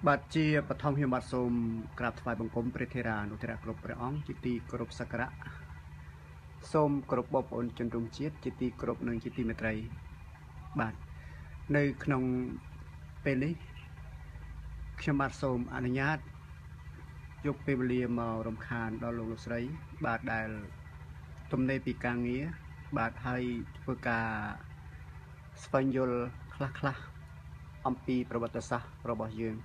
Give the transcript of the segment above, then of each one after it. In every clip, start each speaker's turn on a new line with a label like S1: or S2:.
S1: បាទជាបឋមខ្ញុំបាទសូមក្រាបថ្វាយបង្គំព្រះធេរានុធេរៈគ្រប់ព្រះអង្គជាទីគោរពសក្ការៈសូមគោរពបងប្អូនជនរួមជាតិជាទីគោរពនិងជាទីមេត្រីបាទនៅក្នុងពេលនេះខ្ញុំបាទសូមអនុញ្ញាតយកពេលវេលាមករំខានដល់លោកស្រីបាទដែលទំនេរពីការងារបាទហើយធ្វើការស្វែងយល់ខ្លះអំពីប្រវត្តិសាស្ត្ររបស់យើង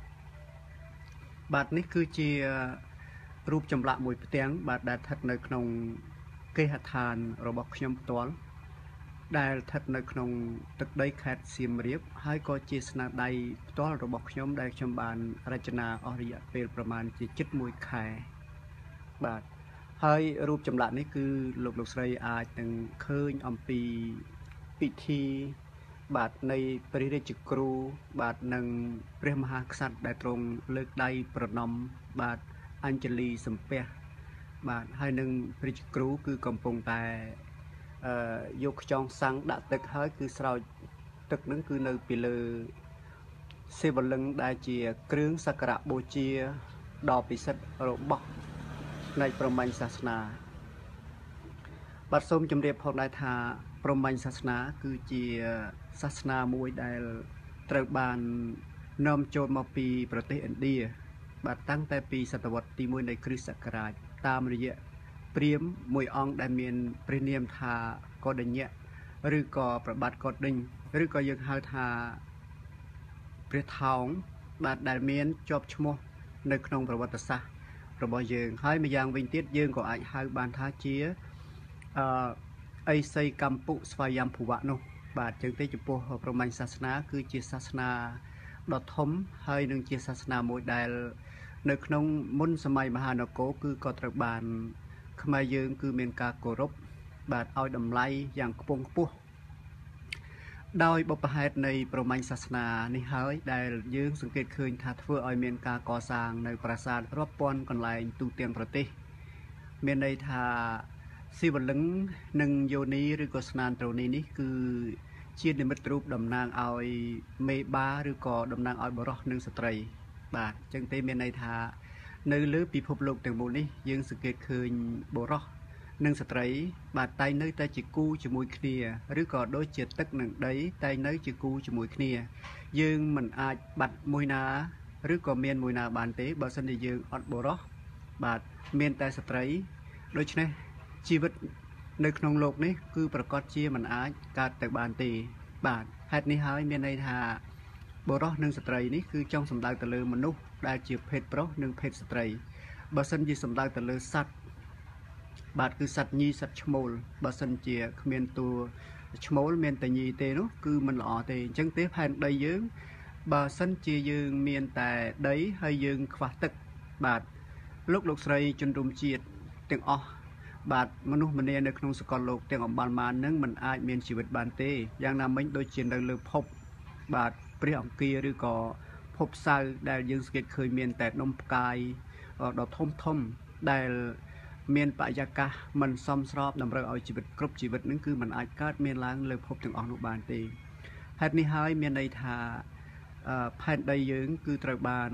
S1: បាទនេះគឺជារូបចម្លាក់មួយផ្ទាំងបាទដែលស្ថិតនៅក្នុងគេហដ្ឋានរបស់ខ្ញុំផ្ទាល់ដែលស្ថិតនៅក្នុងទឹកដីខេត្តសៀមរាបហើយក៏ជាស្នាដៃផ្ទាល់របស់ខ្ញុំដែលខ្ញុំបានរចនាអស់រយៈពេលប្រមាណជាជិត1ខែបាទហើយរូបចម្លាក់នេះគឺលោកស្រីអាចនឹងឃើញអំពីពិធីបាទនៃព្រះរាជគ្រូបាទនិងព្រះមហាក្សត្រដែលទ្រង់លើកដៃប្រណម្យបាទអញ្ជលីសំពះបាទហើយនឹងព្រះរាជគ្រូគឺកំពុងតែយកខ្យងសាំងដាក់ទឹកហើយគឺស្រោចទឹកនឹងគឺនៅពីលើសិវលិង្គដែលជាគ្រឿងសក្ការៈបូជាដ៏ពិសិដ្ឋរបស់ផ្នែកព្រហ្មញ្ញសាសនាបាទសូមជម្រាបផងដែរថាព្រហ្មញ្ញសាសនាគឺជាសាសនាមួយដែលត្រូវបាននាំចូលមកពីប្រទេសឥណ្ឌាបាទតាំងតែពីសតវត្សទី1នៃគ្រិស្តសករាជតាមរយៈព្រាហ្មណ៍មួយអង្គដែលមានព្រះនាមថាកោដញ្ញៈឬក៏ប្របាទកោដិញឬក៏យើងហៅថាព្រះថោងបាទដែលមានជាប់ឈ្មោះនៅក្នុងប្រវត្តិសាស្ត្ររបស់យើងហើយម្យ៉ាងវិញទៀតយើងក៏អាចហៅបានថាជាអេសីកម្ពុស្វយំភវៈនោះបាទចឹងទេចំពោះព្រហ្មញ្ញសាសនាគឺជាសាសនាដ៏ធំហើយនឹងជាសាសនាមួយដែលនៅក្នុងមុនសម័យមហានគរគឺក៏ត្រូវបានខ្មែរយើងគឺមានការគោរពបាទឲ្យតម្លៃយ៉ាងខ្ពង់ខ្ពស់ដោយបុព្វហេតុនៃព្រហ្មញ្ញសាសនានេះហើយដែលយើងសង្កេតឃើញថាធ្វើឲ្យមានការកសាងនៅប្រាសាទរាប់ពាន់កន្លែងទូទាំងប្រទេសមានន័យថាសិវលិង្គនិងយោនីឬក៏ស្នានត្រនីនេះគឺជានិមិត្តរូបតំណាងឲ្យមេបាឬក៏តំណាងឲ្យបុរសនិងស្ត្រីបាទអញ្ចឹងទេមានន័យថានៅលើពិភពលោកទាំងមូលនេះយើងសង្កេតឃើញបុរសនិងស្ត្រីបាទតែងនៅតែជាគូជាមួយគ្នាឬក៏ដូចជាទឹកនិងដីតែងនៅជាគូជាមួយគ្នាយើងមិនអាចបាត់មួយណាឬក៏មានមួយណាបានទេបើសិនជាយើងអត់បុរសបាទមានតែស្ត្រីដូច្នេះជីវិតនៅក្នុងโลกនេះគឺប្រកាសជាមិនអាចកើតទៅបានទេបាទហេតុនេះហើយមានន័យថាបុរសនិងស្ត្រីនេះគឺចង់សំដៅទៅលើមនុស្សដែលជាភេទប្រុសនិងភេទស្ត្រីបើសិនជាសំដៅទៅលើសត្វបាទគឺសត្វញីសត្វឈ្មោលបើសិនជាគ្មានតួឈ្មោលមានតែញីទេនោះគឺមិនល្អទេអញ្ចឹងទេផែនដីយើងបើសិនជាយើងមានតែដីហើយយើងខ្វះទឹកបាទលោកស្រីជនរួមជាតិទាំងអស់បាទមនុស្សម្នានៅក្នុងសកលលោកទាំងអំបាលម៉ាននឹងមិនអាចមានជីវិតបានទេយ៉ាងណាមិញដូចជានៅលើភពបាទព្រះអង្គាឬក៏ភពសៅរ៍ដែលយើងសង្កេតឃើញមានតែដុំផ្កាយដ៏ធំដែលមានបរិយាកាសមិនសមស្របតម្រូវឲ្យជីវិតគ្រប់ជីវិតនឹងគឺมันអាចកើតមានឡើងលើភពទាំងអស់នោះបានទេហេតុនេះហើយមានន័យថាផែនដីយើងគឺត្រូវបាន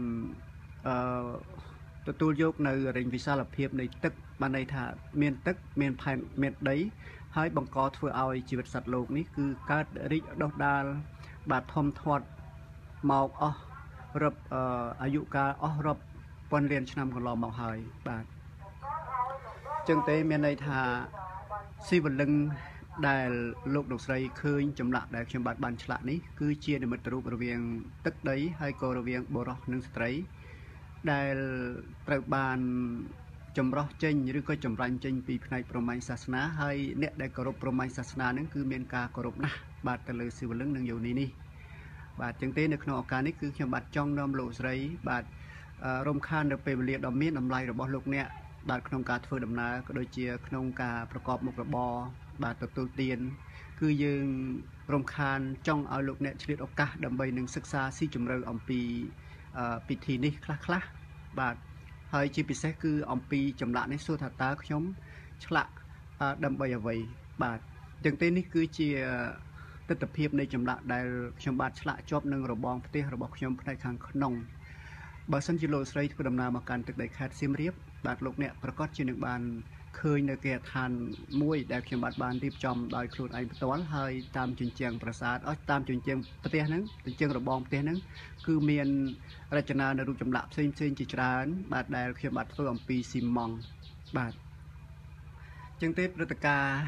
S1: ទទួលយកនៅរែងវិសាលភាពនៃទឹកបានន័យថាមានទឹកមានផែនមានដីហើយបង្កធ្វើឲ្យជីវិតសត្វលោកនេះគឺកើតរីកដុះដាលបាទធំធាត់មកអស់រាប់អាយុកាលអស់រាប់ពាន់លានឆ្នាំកន្លងមកហើយបាទចឹងទេមានន័យថាសិវលិង្គដែលលោកស្រីឃើញចម្លាក់ដែលខ្ញុំបានឆ្លាក់នេះគឺជានិមិត្តរូបរវាងទឹកដីហើយក៏រវាងបុរសនិងស្ត្រីដែលត្រូវបានចម្រោះចេញឬក៏ចម្រាញ់ចេញពីផ្នែកព្រហ្មញ្ញសាសនាហើយអ្នកដែលគោរពព្រហ្មញ្ញសាសនានឹងគឺមានការគោរពណាស់បាទទៅលើសិវលិង្គនិងយោនីនេះបាទចឹងទេនៅក្នុងឱកាសនេះគឺខ្ញុំបាទចង់នាំលោកស្រីបាទរំខាននៅពេលវេលាដ៏មានតម្លៃរបស់លោកអ្នកបាទក្នុងការធ្វើដំណើរក៏ដូចជាក្នុងការប្រកបមុខរបរបាទទទួលទានគឺយើងរំខានចង់ឲ្យលោកអ្នកឆ្លៀតឱកាសដើម្បីនឹងសិក្សាស៊ីជម្រៅអំពីពិធីនេះខ្លះបាទហើយជាពិសេសគឺអំពីចម្លាក់នេះសួរថាតើខ្ញុំឆ្លាក់ដើម្បីអ្វីបាទចឹងទេនេះគឺជាទស្សនវិជ្ជានៃចម្លាក់ដែលខ្ញុំបាទឆ្លាក់ជាប់នឹងរបងផ្ទះរបស់ខ្ញុំផ្នែកខាងក្នុងបើសិនជាលោកស្រីធ្វើដំណើរមកកាន់ទឹកដីខេត្តសៀមរាបបាទលោកអ្នកប្រកាសជានឹងបានឃើញនៅគេហដ្ឋានមួយដែលខ្ញុំបានរៀបចំដោយខ្លួនឯងផ្ទាល់ហើយតាមជញ្ជាំងប្រាសាទតាមជញ្ជាំងផ្ទះហ្នឹងជញ្ជាំងរបងផ្ទះហ្នឹងគឺមានរចនានៅរូបចម្លាក់ផ្សេងជាច្រើនបាទដែលខ្ញុំបានធ្វើអំពីស៊ីម៉ង់បាទចឹងទេព្រឹត្តិការណ៍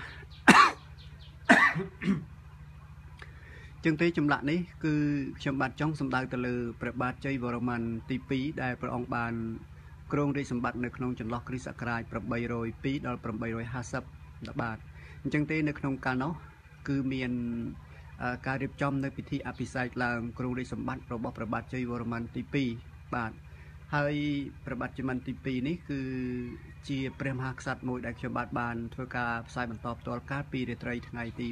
S1: ចឹងទេចម្លាក់នេះគឺខ្ញុំបាទចង់សម្ដៅទៅលើព្រះបាទជ័យវរ្ម័នទី2ដែលព្រះអង្គបានគ្រងរាជសម្បត្តិនៅក្នុងចន្លោះគ្រិស្តសករាជ802ដល់850បាទអញ្ចឹងទេនៅក្នុងកាលនោះគឺមានការរៀបចំនៅពិធីអភិសេកឡើងគ្រងរាជសម្បត្តិរបស់ព្រះបាទជ័យវរ្ម័នទី2បាទហើយព្រះបាទជ័យវរ្ម័នទី2នេះគឺជាព្រះមហាក្សត្រមួយដែលខ្ញុំបានធ្វើការផ្សាយបន្តផ្ទាល់កាលពីរាត្រីថ្ងៃទី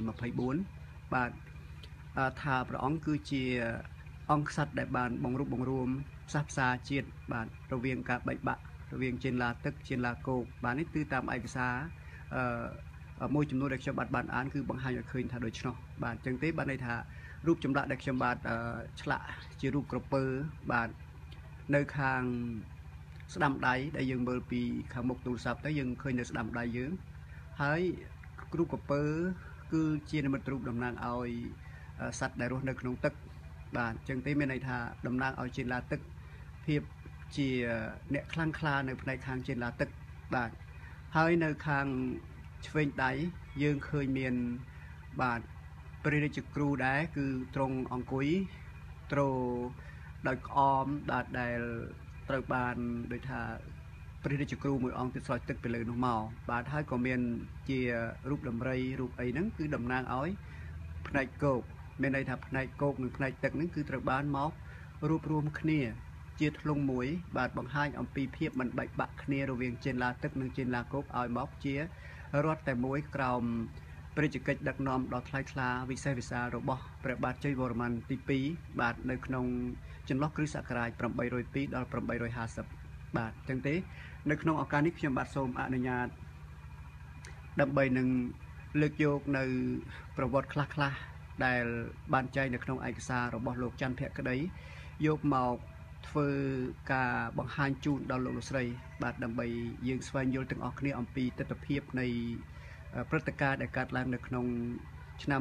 S1: 24បាទថាព្រះអង្គគឺជាអង្គក្សត្រដែលបានបង្រួបបង្រួមផ្សះផ្សាជាតិបាទរវាងការបែកបាក់រវាងចេនឡាទឹកចេនឡាគោកបាទនេះគឺតាមឯកសារមួយចំនួនដែលខ្ញុំបានអានគឺបង្ហាញឲ្យឃើញថាដូច្នោះបាទអញ្ចឹងទេបានន័យថារូបចម្លាក់ដែលខ្ញុំបានឆ្លាក់ជារូបក្រពើបាទនៅខាងស្ដាំដៃដែលយើងមើលពីខាងមុខទូរស័ព្ទទៅយើងឃើញនៅស្ដាំដៃយើងហើយរូបក្រពើគឺជានិមិត្តរូបតំណាងឲ្យសត្វដែលរស់នៅក្នុងទឹកបាទអញ្ចឹងទេមានន័យថាតំណាងឲ្យចេនឡាទឹកភាពជាអ្នកខ្លាំងក្លានៅផ្នែកខាងចេនឡាទឹកបាទហើយនៅខាងឆ្វេងដៃយើងឃើញមានបាទព្រះរាជគ្រូដែរគឺទ្រង់អង្គុយទ្រដោយក្អមដែលត្រូវបានដូចថាព្រះរាជគ្រូមួយអង្គទៀតស្រោចទឹកពីលើនោះមកបាទហើយក៏មានជារូបដំរីរូបអីហ្នឹងគឺតំណាងឲ្យផ្នែកគោកមានន័យថាផ្នែកគោកនិងផ្នែកទឹកហ្នឹងគឺត្រូវបានមករួបរวมគ្នាជាធ្លុងមួយបាទបង្ហាញអំពីភាពមិនបែកបាក់គ្នារវាងចេនឡាទឹកនិងចេនឡាគោកឲ្យមកជារដ្ឋតែមួយក្រោមព្រះរាជកិច្ចដឹកនាំដ៏ថ្លៃថ្លាវិសេសវិសាលរបស់ព្រះបាទជ័យវរ្ម័នទី2បាទនៅក្នុងចន្លោះគ្រិស្តសករាជ802ដល់850បាទអញ្ចឹងទេនៅក្នុងឱកាសនេះខ្ញុំបាទសូមអនុញ្ញាតដើម្បីនឹងលើកយកនៅប្រវត្តិខ្លះដែលបានចែងនៅក្នុងឯកសាររបស់លោកច័ន្ទភក្តីយកមកធ្វើការបង្ហាញជូនដល់លោកស្រីបាទដើម្បីយើងស្វែងយល់ទាំងអស់គ្នាអំពីទស្សនវិជ្ជានៃព្រឹត្តិការណ៍ដែលកើតឡើងនៅក្នុងឆ្នាំ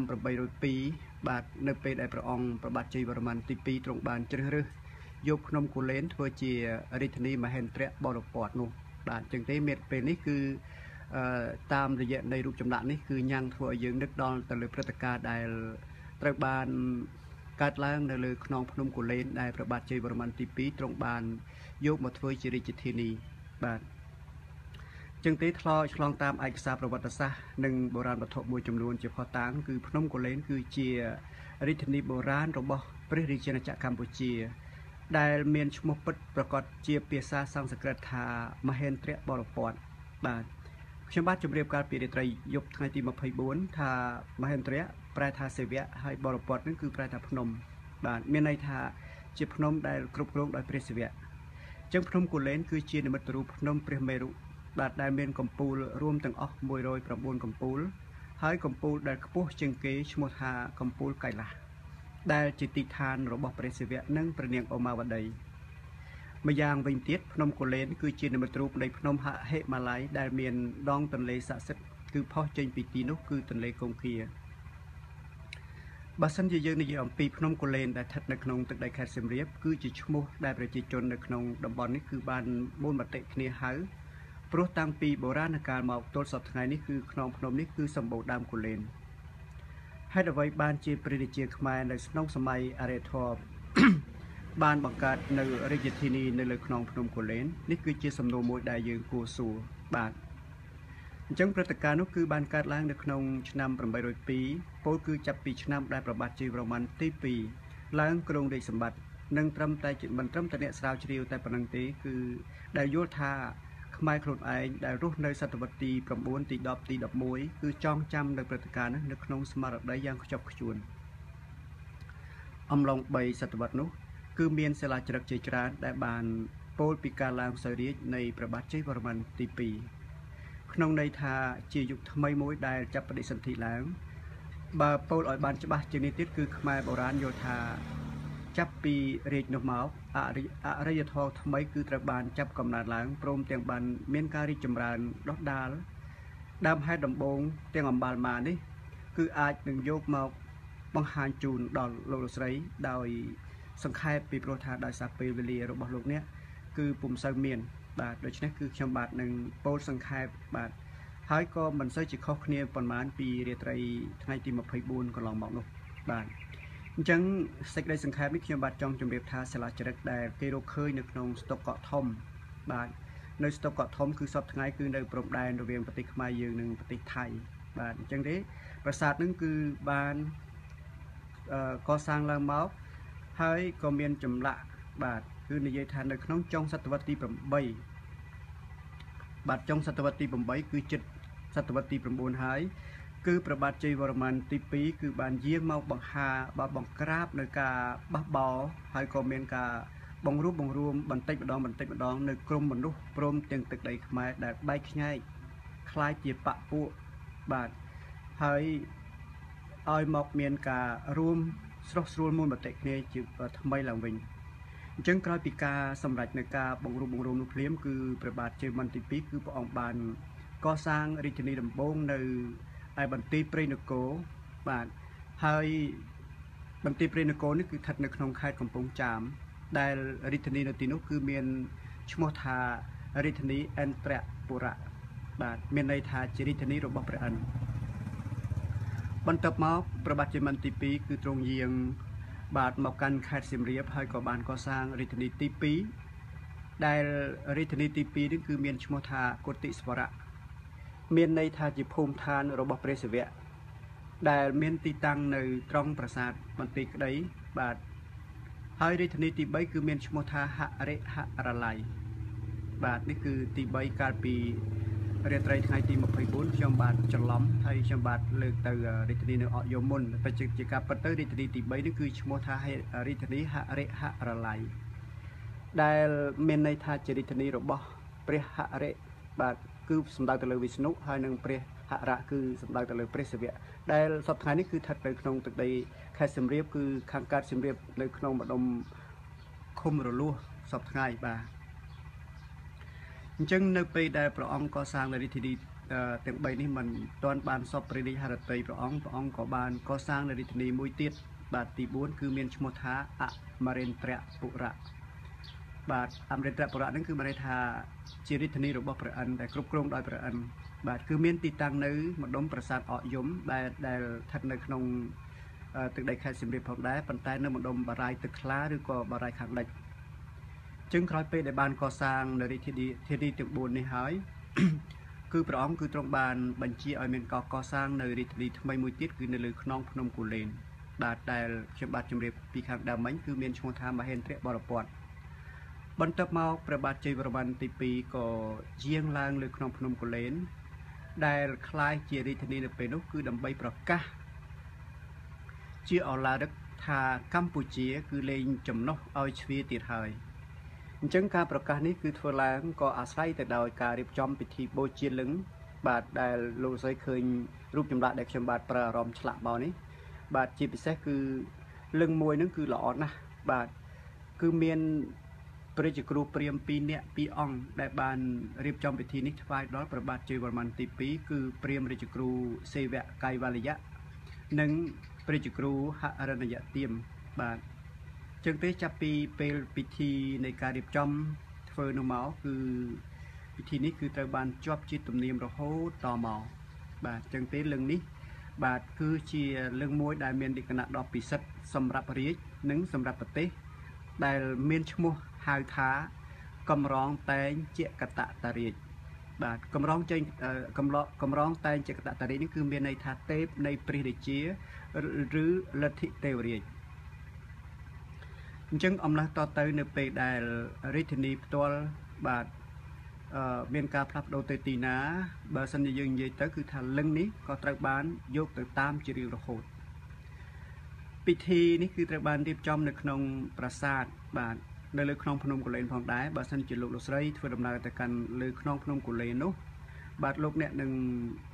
S1: 802បាទនៅពេលដែលព្រះអង្គព្រះបាទជ័យវរ្ម័នទី2ទ្រង់បានជ្រើសរើសយកភ្នំគូលែនធ្វើជារាជធានីមហេន្ទ្របរពតនោះបាទអញ្ចឹងទេមានពេលនេះគឺតាមរយៈនៃរូបចម្លាក់នេះគឺញ៉ាំងធ្វើឲ្យយើងនឹកដល់ទៅលើព្រឹត្តិការណ៍ដែលត្រូវបានកើតឡើងនៅលើខ្នងភ្នំគូលែនដែលព្រះបាទជ័យវរ្ម័នទី2ទ្រង់បានយកមកធ្វើជារាជធានីបាទចឹងទេឆ្លងតាមឯកសារប្រវត្តិសាស្ត្រនិងបុរាណវត្ថុមួយចំនួនជាផុសតាងគឺភ្នំគូលែនគឺជារាជធានីបុរាណរបស់ព្រះរាជាណាចក្រកម្ពុជាដែលមានឈ្មោះពិតប្រកបជាភាសាសំស្ក្រឹតថាមហេន្ទ្របរពតបាទខ្ញុំបាទជម្រាបកាលពីរាត្រីយប់ថ្ងៃទី24ថាមហេន្ទ្រៈប្រែថាសេវៈហើយបរពតនឹងគឺប្រែថាភ្នំបាទមានន័យថាជាភ្នំដែលគ្រប់គ្រងដោយព្រះសិវៈអញ្ចឹងភ្នំគូលែនគឺជានិមិត្តរូបភ្នំព្រះមេរុបាទដែលមានកំពូលរួមទាំងអស់109កំពូលហើយកំពូលដែលខ្ពស់ជាងគេឈ្មោះថាកំពូលកៃឡាសដែលជាទីឋានរបស់ព្រះសិវៈនិងព្រះនាងឧមាវតីម្យ៉ាងវិញទៀតភ្នំគូលែនគឺជានិមិត្តរូបនៃភ្នំហិមាល័យដែលមានដងទន្លេស័ក្តិសិទ្ធិគឺផុសចេញពីទីនោះគឺទន្លេកុងគាបើសិនជាយើងនិយាយអំពីភ្នំគូលែនដែលស្ថិតនៅក្នុងទឹកដីខេត្តសៀមរាបគឺជាឈ្មោះដែលប្រជាជននៅក្នុងតំបន់នេះគឺបានមូលមតិគ្នាហៅព្រោះតាំងពីបុរាណកាលមកទល់សពថ្ងៃនេះគឺខ្នងភ្នំនេះគឺសម្បូរដើមគូលែនហេតុអ្វីបានជាព្រះរាជាខ្មែរនៅក្នុងសម័យអរិយធម៌បានបង្កើតនៅរាជធានីនៅលើខ្នងភ្នំគូលែននេះគឺជាសំណួរមួយដែលយើងគួរសួរបាទអញ្ចឹងព្រឹត្តិការណ៍នោះគឺបានកើតឡើងនៅក្នុងឆ្នាំ802ពោលគឺចាប់ពីឆ្នាំដែលព្រះបាទជ័យវរ្ម័នទី2ឡើងគ្រងរាជសម្បត្តិនិងត្រឹមតែមិនត្រឹមតែអ្នកស្រាវជ្រាវតែប៉ុណ្្នឹងទេគឺដែលយល់ថាខ្មែរខ្លួនឯងដែលរស់នៅសតវត្សទី9ទី10ទី11គឺចងចាំនៅព្រឹត្តិការណ៍នេះនៅក្នុងស្មារតីយ៉ាងខ្ជាប់ខ្ជួនអំឡុង3សតវត្សនោះគឺមានសិលាចារឹកជាច្រើនដែលបានពោលពីការឡើងសោយរាជ្យនៃព្រះបាទជ័យវរ្ម័នទី2ក្នុងន័យថាជាយុគថ្មីមួយដែលចាប់បដិសន្ធិឡើងបើពោលឲ្យបានច្បាស់ជាងនេះទៀតគឺខ្មែរបុរាណយល់ថាចាប់ពីរាជនោះមកអរិយធម៌ថ្មីគឺត្រូវបានចាប់កំណើតឡើងព្រមទាំងបានមានការរីកចម្រើនដុះដាលដើមហេតុដំបូងទាំងអំបាលម៉ានេះគឺអាចនឹងយកមកបង្ហាញជូនដល់លោកលោកស្រីដោយសង្ខេបពីព្រោះថាដោយសារពេលវេលារបស់លោកអ្នកគឺពុំសូវមានបាទដូច្នេះគឺខ្ញុំបាទនឹងពោលសង្ខេបបាទហើយក៏មិនសូវជាខុសគ្នាប៉ុន្មានពីរាត្រីថ្ងៃទី24កន្លងមកនោះបាទអញ្ចឹងសេចក្តីសង្ខេបនេះខ្ញុំបាទចង់ជម្រាបថាសាលាចរិតដែលគេរកឃើញនៅក្នុងស្តុកកក់ធំបាទនៅស្តុកកក់ធំគឺសពថ្ងៃគឺនៅព្រំដែនរវាងប្រទេសខ្មែរយើងនិងប្រទេសថៃបាទអញ្ចឹងទេប្រាសាទនឹងគឺបានកសាងឡើងមកហើយក៏មានចម្លាក់បាទគឺនិយាយថានៅក្នុងចុងសតវត្សទី8បាទចុងសតវត្សទី8គឺជិតសតវត្សទី9ហើយគឺព្រះបាទជ័យវរ្ម័នទី2គឺបានយាងមកបង្ក្រាបនៅការបះបោហើយក៏មានការបង្រួបបង្រួមបន្តិចម្ដងនៅក្រមមនុស្សព្រមទាំងទឹកដីខ្មែរដែលបែកខ្ញែកคล้ายជាបពពួកបាទហើយឲ្យមកមានការរួមស្រស់ស្រួលមួយមតិគ្នាជាថ្មីឡើងវិញអញ្ចឹងក្រោយពីការសម្រេចនៅការបង្រួបបង្រួមនោះភ្លាមគឺព្រះបាទជ័យវរ្ម័នទី2គឺព្រះអង្គបានកសាងរាជធានីដំបូងនៅឯបន្ទាយព្រៃនគរបាទហើយបន្ទាយព្រៃនគរនេះគឺស្ថិតនៅក្នុងខេត្តកំពង់ចាមដែលរាជធានីនៅទីនោះគឺមានឈ្មោះថារាជធានីឥន្ទ្រពុរៈបាទមានន័យថាជារាជធានីរបស់ព្រះឥន្ទបន្ទាប់មកព្រះបាទជ័យវរ្ម័នទី2គឺទ្រង់យាងបាទមកកាន់ខេត្តសៀមរាបហើយក៏បានកសាងរាជធានីទី2ដែលរាជធានីទី2នេះគឺមានឈ្មោះថាកុតិស្វរៈមានន័យថាជាភូមិឋានរបស់ព្រះសិវៈដែលមានទីតាំងនៅត្រង់ប្រាសាទបន្ទាយក្តីបាទហើយរាជធានីទី3គឺមានឈ្មោះថាហរិហរឡៃបាទនេះគឺទី3កាលពីរាត្រីថ្ងៃទី24ខ្ញុំបាទច្រឡំហើយខ្ញុំបាទលើកទៅរាជធានីនៅអកយមមុនតែជាការពិតទៅរាជធានីទី3នេះគឺឈ្មោះថារាជធានីហរិហរឡៃដែលមានន័យថាជារាជធានីរបស់ព្រះហរិបាទគឺសំដៅទៅលើវិស្ណុហើយនិងព្រះហរៈគឺសំដៅទៅលើព្រះសិវៈដែលសពថ្ងៃនេះគឺស្ថិតនៅក្នុងទឹកដីខេត្តសៀមរាបគឺខាងកើតសៀមរាបនៅក្នុងម្ដុំឃុំរលួសសពថ្ងៃបាទអញ្ចឹងនៅពេលដែលព្រះអង្គកសាងរាជធានីទាំង3នេះមិនទាន់បានសពព្រះរាជហឫទ័យព្រះអង្គក៏បានកសាងរាជធានីមួយទៀតបាទទី4គឺមានឈ្មោះថាអមរិន្ទ្រពុរៈបាទអមរិន្ទ្រពុរៈហ្នឹងគឺមានន័យថាជារាជធានីរបស់ព្រះឥន្ទដែលគ្រប់គ្រងដោយព្រះឥន្ទបាទគឺមានទីតាំងនៅម្ដុំប្រាសាទអកយមដែលស្ថិតនៅក្នុងទឹកដីខេត្តសៀមរាបផងដែរប៉ុន្តែនៅម្ដុំបារាយទឹកថ្លាឬក៏បារាយខាងលិចចឹងក្រោយពេលដែលបានកសាងនៅរាជធានីទាំង4នេះហើយគឺព្រះអង្គគឺទ្រង់បានបញ្ជាឲ្យមានកសាងនៅរាជធានីថ្មីមួយទៀតគឺនៅលើខ្នងភ្នំគូលែនបាទដែលខ្ញុំបាទជម្រាបពីខាងដើមមិញគឺមានឈ្មោះថាមហេន្ទ្របរពតបន្ទាប់មកព្រះបាទជ័យវរ្ម័នទី2ក៏យាងឡើងលើខ្នងភ្នំគូលែនដែលคล้ายជារាជធានីនៅពេលនោះគឺដើម្បីប្រកាសជាឱឡារិកថាកម្ពុជាគឺលែងចំណុះឲ្យជ្វាទៀតហើយអញ្ចឹងការប្រកាសនេះគឺធ្វើឡើងក៏អាស្រ័យទៅដោយការរៀបចំពិធីបូជាលិង្គបាទដែលលោកស្រីឃើញរូបចម្លាក់ដែលខ្ញុំបាទប្រើអារម្មណ៍ឆ្លាក់មកនេះបាទជាពិសេសគឺលិង្គមួយហ្នឹងគឺល្អណាស់បាទគឺមានព្រះរាជគ្រូព្រាហ្មណ៍2នាក់2អង្គដែលបានរៀបចំពិធីនេះថ្វាយដល់ព្រះបាទជ័យវរ្ម័នទី2គឺព្រាហ្មណ៍រាជគ្រូសេវៈកៃវលយៈនិងព្រះរាជគ្រូហរិណយទាមបាទចឹងទេចាប់ពីពេលពិធីនៃការរៀបចំធ្វើនោះមកគឺពិធីនេះគឺត្រូវបានជាប់ជាទំនៀមរហូតតមកបាទចឹងទេលឹងនេះបាទគឺជាលឹងមួយដែលមានលក្ខណៈដ៏ពិសិដ្ឋសម្រាប់រាជនិងសម្រាប់ប្រទេសដែលមានឈ្មោះហៅថាកំរងតែងជាកតតរាជបាទកំរងតែងជាកតតរាជនេះគឺមានន័យថាទេពនៃព្រះរាជាឬលទ្ធិទេវរាជអញ្ចឹងអំណះតទៅនៅពេលដែលរាជធានីផ្ទាល់បាទមានការផ្លាស់ប្ដូរទៅទីណាបើសិនជាយើងនិយាយទៅគឺថាលឹងនេះក៏ត្រូវបានយកទៅតាមជារៀងរហូតពិធីនេះគឺត្រូវបានរៀបចំនៅក្នុងប្រាសាទបាទនៅលើខ្នងភ្នំគូលែនផងដែរបើសិនជាលោកស្រីធ្វើដំណើរទៅកាន់លើខ្នងភ្នំគូលែននោះបាទលោកអ្នកនឹង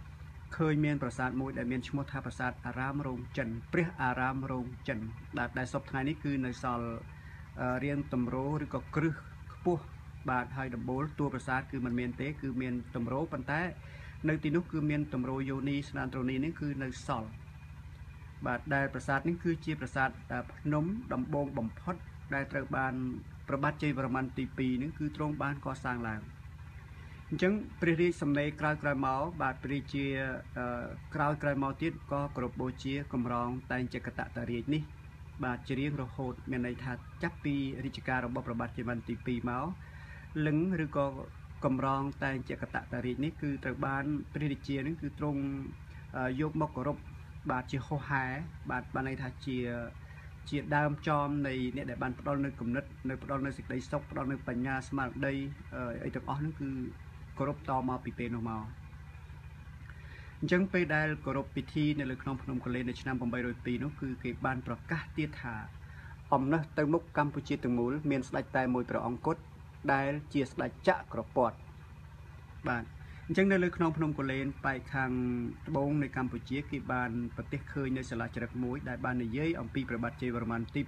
S1: ឃើញមានប្រាសាទមួយដែលមានឈ្មោះថាប្រាសាទអារាមរោងចិនព្រះអារាមរោងចិនដែលសពថ្ងៃនេះគឺនៅសល់រៀងតម្រោឬក៏គ្រឹះខ្ពស់បាទហើយដំបូលតួប្រាសាទគឺមិនមានទេគឺមានតម្រោប៉ុន្តែនៅទីនោះគឺមានតម្រោយោនីស្នានត្រូនីនេះគឺនៅសល់បាទដែលប្រាសាទនេះគឺជាប្រាសាទភ្នំដំបងបំផុតដែលត្រូវបានព្រះបាទជ័យវរ្ម័នទី2នេះគឺទ្រង់បានកសាងឡើងអញ្ចឹងព្រះរាជសំណេរក្រោយមកបាទព្រះរាជាក្រោយមកទៀតក៏គោរពបូជាកម្រងតែងចក្រតតារាជនេះបាទជារៀងរហូតមានន័យថាចាប់ពីរាជការរបស់ព្រះបាទជ័យវរ្ម័នទី2មកលឹងឬក៏កម្រងតែងចក្រតតារាជនេះគឺត្រូវបានព្រះរាជានឹងគឺទ្រង់យកមកគោរពបាទជាហោហែបាទបានន័យថាជាដើមចមនៃអ្នកដែលបានផ្ដល់នៅគំនិតនៅផ្ដល់នៅសេចក្តីសុខផ្ដល់នៅបញ្ញាស្មារតីអីទាំងអស់ហ្នឹងគឺគោរពតមកពីពេលនោះមកអញ្ចឹងពេលដែលគោរពពិធីនៅលើក្នុងភ្នំកលែននៅឆ្នាំ802នោះគឺគេបានប្រកាសទៀតថាអំណះទៅមុខកម្ពុជាទាំងមូលមានស្ដេចតែមួយព្រះអង្គគត់ដែលជាស្ដេចចក្រពត្តិបាទអញ្ចឹងនៅលើក្នុងភ្នំកលែនប៉ែកខាងត្បូងនៃកម្ពុជាគេបានប្រទះឃើញនៅសាលាចរិតមួយដែលបាននិយាយអំពីព្រះបាទជ័យវរ្ម័នទី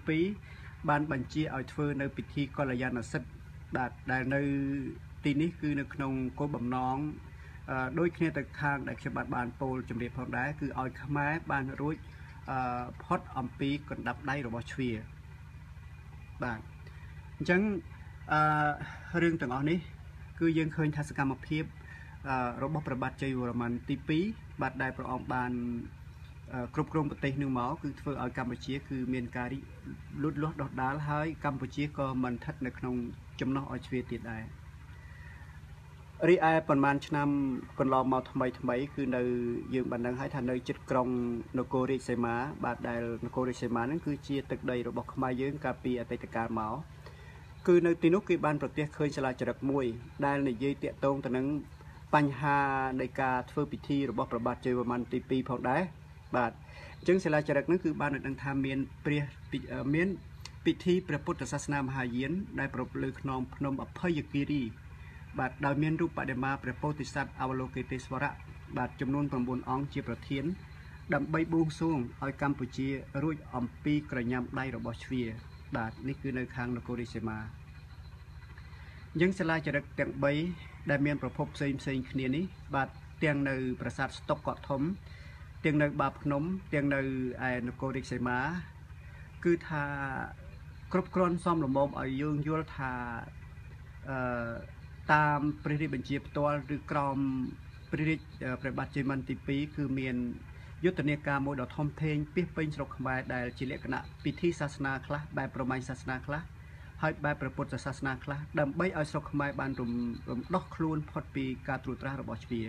S1: 2បានបញ្ជាឲ្យធ្វើនៅពិធីកល្យាណសិទ្ធិបាទដែលនៅទីនេះគឺនៅក្នុងគោលបំណងដូចគ្នាទៅខាងដែលខ្ញុំបានពោលជម្រាបផងដែរគឺឲ្យខ្មែរបានរួចផុតអំពីកណ្ដាប់ដៃរបស់ជ្វាបាទអញ្ចឹងរឿងទាំងអស់នេះគឺយើងឃើញថាសកម្មភាពរបស់ព្រះបាទជ័យវរ្ម័នទី2បាទដែលព្រះអង្គបានគ្រប់គ្រងប្រទេសនឹងមកគឺធ្វើឲ្យកម្ពុជាគឺមានការលូតលាស់ដុះដាលហើយកម្ពុជាក៏មិនស្ថិតនៅក្នុងចំណោះឲ្យជ្វាទៀតដែររីឯប្រហែលឆ្នាំកន្លងមកថ្មីគឺនៅយើងបានដឹងហើយថានៅជិតក្រុងនគររាជសីមាបាទដែលនគររាជសីមាហ្នឹងគឺជាទឹកដីរបស់ខ្មែរយើងកាលពីអតីតកាលមកគឺនៅទីនោះគេបានប្រទះឃើញសាលាចរិតមួយដែលនិយាយតាក់ទងទៅនឹងបញ្ហានៃការធ្វើពិធីរបស់ព្រះបាទជ័យវរ្ម័នទី2ផងដែរបាទអញ្ចឹងសាលាចរិតនោះគឺបានដឹងថាមានពិធីព្រះពុទ្ធសាសនាមហាយានដែលប្រពលើខ្នងភ្នំអភ័យគិរីបាទដោយមានរូបបដិមាព្រះពោធិសត្វអវលោកិតេស្វរៈបាទចំនួន9អង្គជាប្រធានដើម្បីបួងសួងឲ្យកម្ពុជារួចអំពីក្រញាំដៃរបស់ជ្វាបាទនេះគឺនៅខាងនគររាជសីមាអញ្ចឹងសាលាចរិតទាំង3ដែលមានប្រភពផ្សេងគ្នានេះបាទទាំងនៅប្រាសាទស្តុកកក់ធំទាំងនៅបាភ្នំទាំងនៅឯនគររាជសីមាគឺថាគ្រប់គ្រាន់សមល្មមឲ្យយើងយល់ថាតាមព្រះរាជបញ្ជាផ្ទាល់ឬក្រមព្រះបាទជ័យវរ្ម័នទី2គឺមានយុទ្ធនាការមួយដ៏ធំធេងពាសពេញស្រុកខ្មែរដែលជាលក្ខណៈពិធីសាសនាខ្លះបែបព្រហ្មញ្ញសាសនាខ្លះហើយបែបព្រះពុទ្ធសាសនាខ្លះដើម្បីឲ្យស្រុកខ្មែរបានរំដោះខ្លួនផុតពីការត្រួតត្រារបស់ជ្វា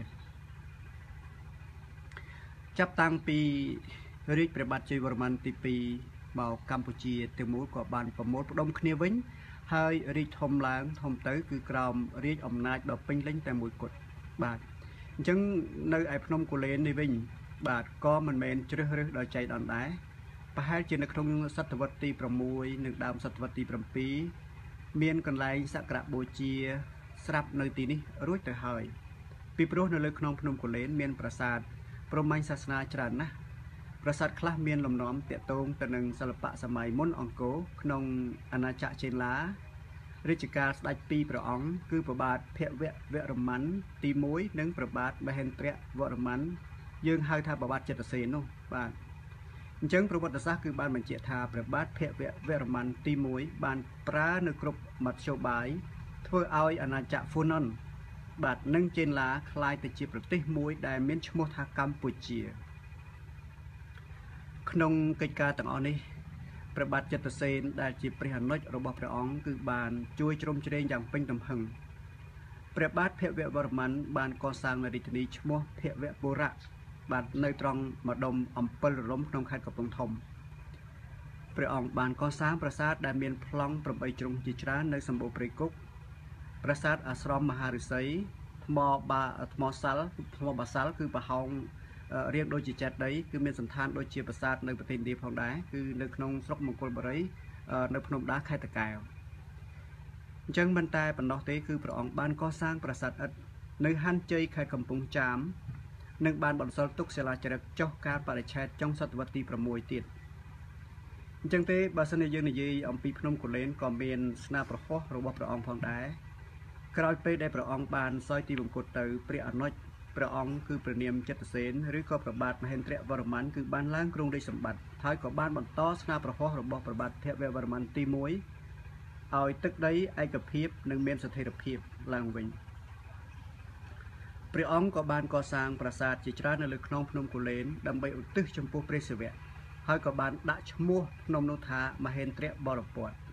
S1: ចាប់តាំងពីរាជព្រះបាទជ័យវរ្ម័នទី2មកកម្ពុជាទាំងមូលក៏បានប្រមូលផ្ដុំគ្នាវិញហើយរាជធំឡើងធំទៅគឺក្រោមរាជអំណាចដ៏ពេញលេញតែមួយគត់បាទអញ្ចឹងនៅឯភ្នំកូលែននេះវិញបាទក៏មិនមែនជ្រើសរើសដោយចៃដន្យដែរប្រហែលជានៅក្នុងសតវត្សទី6និងដើមសតវត្សទី7មានកន្លែងសក្ការៈបូជាស្រាប់នៅទីនេះរួចទៅហើយពីព្រោះនៅលើក្នុងភ្នំកូលែនមានប្រាសាទព្រហ្មញ្ញសាសនាច្រើនណាស់ប្រាសាទខ្លះមានលំនាំតាក់ទងទៅនឹងសិល្បៈសម័យមុនអង្គរក្នុងអាណាចក្រចេនឡារាជការស្ដេច2ព្រះអង្គគឺព្រះបាទភវរ្ម័នទី1និងព្រះបាទមហេន្ទ្រវរ្ម័នយើងហៅថាព្រះបាទចិត្តសេននោះបាទអញ្ចឹងប្រវត្តិសាស្ត្រគឺបានបញ្ជាក់ថាព្រះបាទភវរ្ម័នទី1បានប្រើនៅគ្រប់មធ្យោបាយធ្វើឲ្យអាណាចក្រហ្វូណនបាទនិងចេនឡាคล้ายទៅជាប្រទេសមួយដែលមានឈ្មោះថាកម្ពុជាក្នុងកិច្ចការទាំងអស់នេះព្រះបាទចិត្តសេនដែលជាព្រះអនុជរបស់ព្រះអង្គគឺបានជួយជ្រោមជ្រែងយ៉ាងពេញទំហឹងព្រះបាទភវវរ្ម័នបានកសាងរាជធានីឈ្មោះភវបុរៈបាទនៅត្រង់ម្ដុំអំពិលរលំក្នុងខេត្តកំពង់ធំព្រះអង្គបានកសាងប្រាសាទដែលមានប្លង់8ជ្រុងជាច្រើននៅសម្បូរព្រៃគុកប្រាសាទអាស្រមមហាឫសីថ្មបាសាល់គឺប្រហោងរៀងដូចជាចេតិយគឺមានសន្តានដូចជាប្រាសាទនៅប្រទេសឥណ្ឌាផងដែរគឺនៅក្នុងស្រុកមង្គលបុរីនៅភ្នំដាខេត្តតាកែវអញ្ចឹងមិនតែប៉ុណ្ណោះទេគឺព្រះអង្គបានកសាងប្រាសាទឥដ្ឋនៅហាន់ជ័យខេត្តកំពង់ចាមនឹងបានបន្សល់ទុកសិលាចារឹកចុះការបរិច្ឆេទចុងសតវត្សទី6ទៀតអញ្ចឹងទេបើសិនជាយើងនិយាយអំពីភ្នំគូលែនក៏មានស្នាប្រហោះរបស់ព្រះអង្គផងដែរក្រោយពេលដែលព្រះអង្គបានសោយទីបង្គត់ទៅព្រះអនុជព្រះអង្គគឺព្រះនាមចិត្តសេនឬក៏ព្រះបាទមហេន្ទ្រវរ្ម័នគឺបានឡើងគ្រងរាជសម្បត្តិហើយក៏បានបន្តស្នាប្រហោះរបស់ព្រះបាទភវវរ្ម័នទី1ឲ្យទឹកដីឯកភាពនិងមានស្ថិរភាពឡើងវិញព្រះអង្គក៏បានកសាងប្រាសាទជាច្រើននៅលើខ្នងភ្នំគូលែនដើម្បីឧទ្ទិសចំពោះព្រះសិវៈហើយក៏បានដាក់ឈ្មោះភ្នំនោះថាមហេន្ទ្របរពត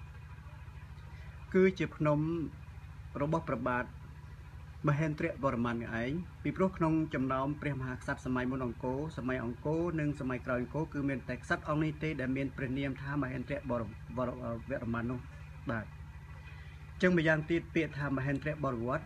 S1: គឺជាភ្នំរបស់ព្រះបាទមហេន្ទ្រវរ្ម័នឯងពីព្រោះក្នុងចំណោមព្រះមហាក្សត្រសម័យមុនអង្គរសម័យអង្គរនិងសម័យក្រោយអង្គរគឺមានតែក្សត្រអង្គនេះទេដែលមានព្រះនាមថាមហេន្ទ្រវរ្ម័ននោះបាទចឹងម្យ៉ាងទៀតពាក្យថាមហេន្ទ្របរវត្ត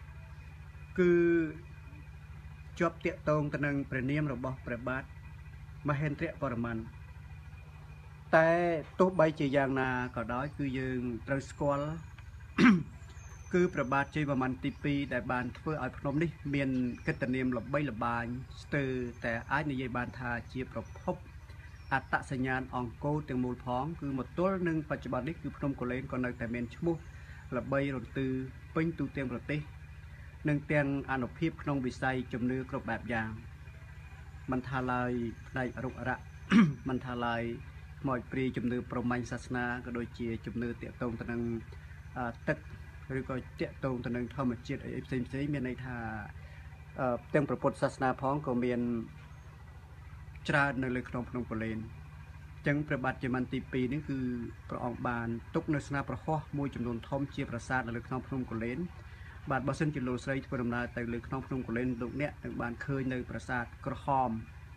S1: គឺជាប់តាក់ទងទៅនឹងព្រះនាមរបស់ព្រះបាទមហេន្ទ្រវរ្ម័នតែទោះបីជាយ៉ាងណាក៏ដោយគឺយើងត្រូវស្គាល់ គឺព្រះបាទជ័យវរ្ម័នទី2ដែលបានធ្វើឲ្យភ្នំនេះមានកិត្តិនាមល្បីល្បាញស្ទើរតែអាចនិយាយបានថាជាប្រភពអត្តសញ្ញាណអង្គរទាំងមូលផងគឺមកទល់នឹងបច្ចុប្បន្ននេះគឺភ្នំគូលែនក៏នៅតែមានឈ្មោះល្បីរន្ទឺពេញទូទាំងប្រទេសនិងទាំងអនុភាពក្នុងវិស័យជំនឿគ្រប់បែបយ៉ាងមិនថាឡើយផ្នែករុក្ខរៈ មិនថាឡើយខ្មោចព្រាយជំនឿប្រមាញ់សាសនាក៏ដូចជាជំនឿតាក់ទងទៅនឹងទឹកឬក៏តាក់ទងទៅនឹងធម្មជាតិអីផ្សេងៗមានន័យថាទាំងព្រះពុទ្ធសាសនាផងក៏មានច្រើននៅលើក្នុងភ្នំគូលែនអញ្ចឹងព្រះបាទជ័យវរ្ម័នទី2នេះគឺព្រះអង្គបានទុកនៅស្នាប្រហោះមួយចំនួនធំជាប្រាសាទនៅលើក្នុងភ្នំគូលែនបាទបើសិនជាលោកស្រីធ្វើដំណើរទៅលើក្នុងភ្នំគូលែនលោកអ្នកនឹងបានឃើញនៅប្រាសាទក្រហម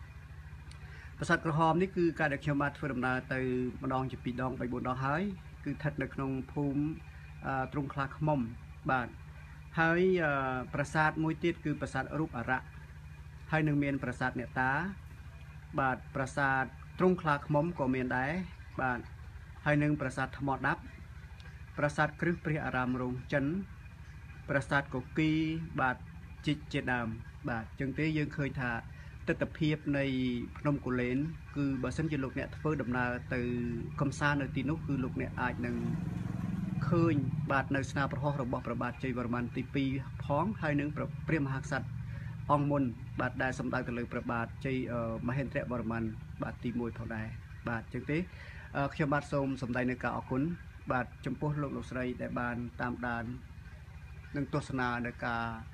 S1: នេះគឺការដែលខ្ញុំបានធ្វើដំណើរទៅម្ដងជា2ដង3 4ដងហើយគឺស្ថិតនៅក្នុងភូមិទ្រង់ខ្លាឃ្មុំបាទហើយប្រាសាទមួយទៀតគឺប្រាសាទរូបអរៈហើយនឹងមានប្រាសាទអ្នកតាបាទប្រាសាទទ្រង់ខ្លាឃ្មុំក៏មានដែរបាទហើយនឹងប្រាសាទថ្មដាប់ប្រាសាទគ្រឹះព្រះអារាមរងចិនប្រាសាទកុកីបាទជាដើមបាទអញ្ចឹងទេយើងឃើញថាទិដ្ឋភាពនៃភ្នំគូលែនគឺបើសិនជាលោកអ្នកធ្វើដំណើរទៅកំសាន្តនៅទីនោះគឺលោកអ្នកអាចនឹងឃើញបាទនៅស្នាប្រហោះរបស់ព្រះបាទជ័យវរ្ម័នទី2ផងហើយនឹងព្រះមហាក្សត្រអង្គមុនបាទដែលសម្ដៅទៅលើព្រះបាទជ័យមហេន្ទ្រវរ្ម័នបាទទី1ផងដែរបាទអញ្ចឹងទេខ្ញុំបាទសូមសម្ដែងនៅការអរគុណបាទចំពោះលោកស្រីដែលបានតាមដាននិងទស្សនានៅការ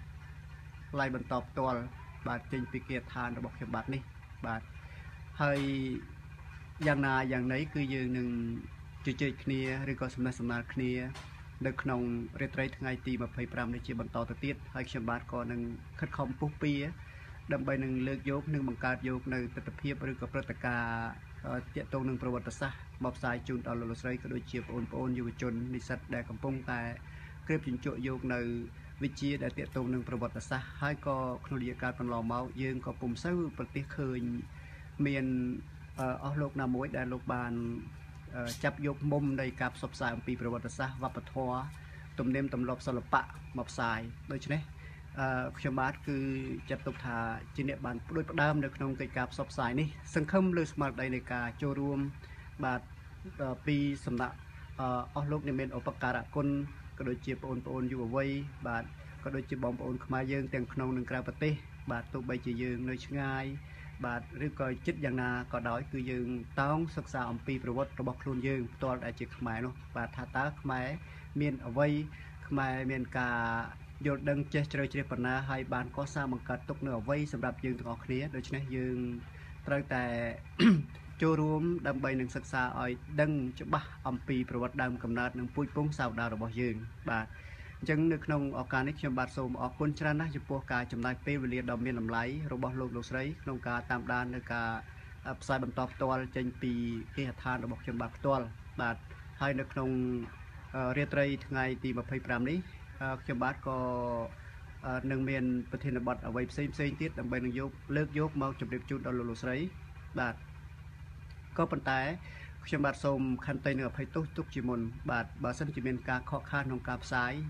S1: live បន្តផ្ទាល់បាទចេញពីគាឋានរបស់ខ្ញុំបាទនេះបាទហើយយ៉ាងណាយ៉ាងណីគឺយើងនឹងជជែកគ្នាឬក៏សំណេះសំណាលគ្នានៅក្នុងរាត្រីថ្ងៃទី25នេះជាបន្តទៅទៀតហើយខ្ញុំបាទក៏នឹងខិតខំពុះពៀដើម្បីនឹងលើកយកនិងបង្កើតយកនៅទស្សនវិជ្ជាឬក៏ព្រឹត្តិការណ៍ទាក់ទងនឹងប្រវត្តិសាស្ត្រមកផ្សាយជូនដល់លោកស្រីក៏ដូចជាបងប្អូនយុវជននិស្សិតដែលកំពុងតែក្រេបជញ្ជក់យកនៅវិជ្ជាដែលទាក់ទងនឹងប្រវត្តិសាស្ត្រហើយក៏ក្នុងរយៈកាលកន្លងមកយើងក៏ពុំសូវប្រទេសឃើញមានអស់លោកណាមួយដែលលោកបានចាប់យកមុំនៃការផ្សព្វផ្សាយអំពីប្រវត្តិសាស្ត្រវប្បធម៌ទំនៀមទម្លាប់សិល្បៈមកផ្សាយដូច្នេះខ្ញុំបាទគឺចាត់ទុកថាជាអ្នកបានផ្ដួចផ្ដើមនៅក្នុងកិច្ចការផ្សព្វផ្សាយនេះសង្ឃឹមលើស្មារតីនៃការចូលរួមបាទពីសំណាក់អស់លោកអ្នកមានឧបការៈគុណក៏ដូចជាបងប្អូនយុវវ័យបាទក៏ដូចជាបងប្អូនខ្មែរយើងទាំងក្នុងនិងក្រៅប្រទេសបាទទោះបីជាយើងនៅឆ្ងាយបាទឬក៏ចិត្តយ៉ាងណាក៏ដោយគឺយើងតោងសិក្សាអំពីប្រវត្តិរបស់ខ្លួនយើងផ្ទាល់ដែលជាខ្មែរនោះបាទថាតើខ្មែរមានអ្វីខ្មែរមានការយល់ដឹងចេះជ្រៅជ្រះប៉ុណ្ណាហើយបានកសាងបង្កើតទុកនៅអ្វីសម្រាប់យើងទាំងអស់គ្នាដូច្នេះយើងត្រូវតែ ចូលរួមដើម្បីនឹងសិក្សាឲ្យដឹងច្បាស់អំពីប្រវត្តិដើមកំណើតនិងពូជពងសាវតារបស់យើងបាទអញ្ចឹងនៅក្នុងឱកាសនេះខ្ញុំបាទសូមអរគុណច្រើនណាស់ចំពោះការចំណាយពេលវេលាដ៏មានតម្លៃរបស់លោកស្រីក្នុងការតាមដាននៅការផ្សាយបន្តផ្ទាល់ចេញពីគេហដ្ឋានរបស់ខ្ញុំបាទផ្ទាល់បាទហើយនៅក្នុងរាត្រីថ្ងៃទី25នេះខ្ញុំបាទក៏នឹងមានប្រធានបទអ្វីផ្សេងទៀតដើម្បីនឹងលើកយកមកជម្រាបជូនដល់លោកស្រីបាទក៏ប៉ុន្តែខ្ញុំបាទសូមខន្តីនឹងអភ័យទោសទុកជាមុនបាទបើសិនជាមានការខកខានក្នុងការផ្សាយ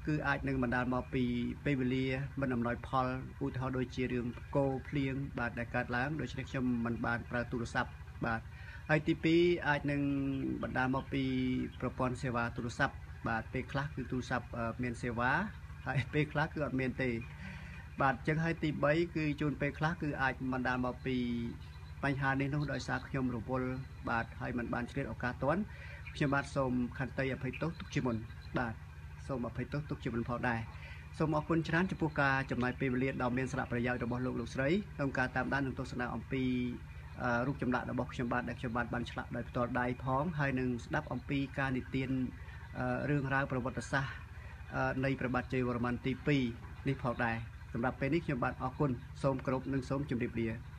S1: គឺអាចនឹងបណ្ដាលមកពីពេលវេលាមិនអំណោយផលឧទាហរណ៍ដូចជារឿងកោភ្លៀងបាទដែលកើតឡើងដូច្នេះខ្ញុំមិនបានប្រើទូរស័ព្ទបាទហើយទី2អាចនឹងបណ្ដាលមកពីប្រព័ន្ធសេវាទូរស័ព្ទបាទពេលខ្លះគឺទូរស័ព្ទមានសេវាហើយពេលខ្លះគឺអត់មានទេបាទអញ្ចឹងហើយទី3គឺជួនពេលខ្លះគឺអាចបណ្ដាលមកពីបញ្ហានេះនោះដោយសារខ្ញុំរវល់បាទហើយមិនបានឆ្លៀតឱកាសទាន់ខ្ញុំបាទសូមខន្តីអភ័យទោសទុកជាមុនបាទសូមអភ័យទោសទុកជាមុនផងដែរសូមអរគុណច្រើនចំពោះការចំណាយពេលវេលាដ៏មានសារៈប្រយោជន៍របស់លោកស្រីក្នុងការតាមដាននិងទស្សនាអំពីរូបចម្លាក់របស់ខ្ញុំបាទដែលខ្ញុំបាទបានឆ្លាក់ដោយផ្ទាល់ដៃផងហើយនឹងស្ដាប់អំពីការនិទានរឿងរ៉ាវប្រវត្តិសាស្ត្រនៃព្រះបាទជ័យវរ្ម័នទី2នេះផងដែរសម្រាប់ពេលនេះខ្ញុំបាទអរគុណសូមគោរពនិងសូមជម្រាបលា